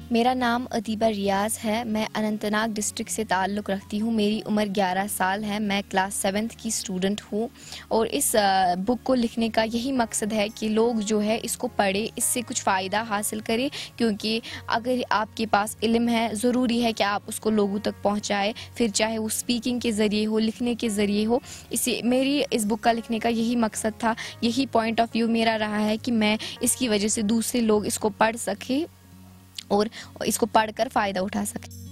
मेरा नाम अदीबा रियाज़ है। मैं अनंतनाग डिस्ट्रिक्ट से ताल्लुक़ रखती हूँ। मेरी उम्र 11 साल है। मैं क्लास 7th की स्टूडेंट हूँ और इस बुक को लिखने का यही मकसद है कि लोग जो है इसको पढ़े, इससे कुछ फ़ायदा हासिल करें, क्योंकि अगर आपके पास इल्म है ज़रूरी है कि आप उसको लोगों तक पहुँचाएँ, फिर चाहे वो स्पीकिंग के ज़रिए हो, लिखने के ज़रिए हो। इसी मेरी इस बुक का लिखने का यही मकसद था, यही पॉइंट ऑफ व्यू मेरा रहा है कि मैं इसकी वजह से दूसरे लोग इसको पढ़ सकें और इसको पढ़कर फ़ायदा उठा सकें।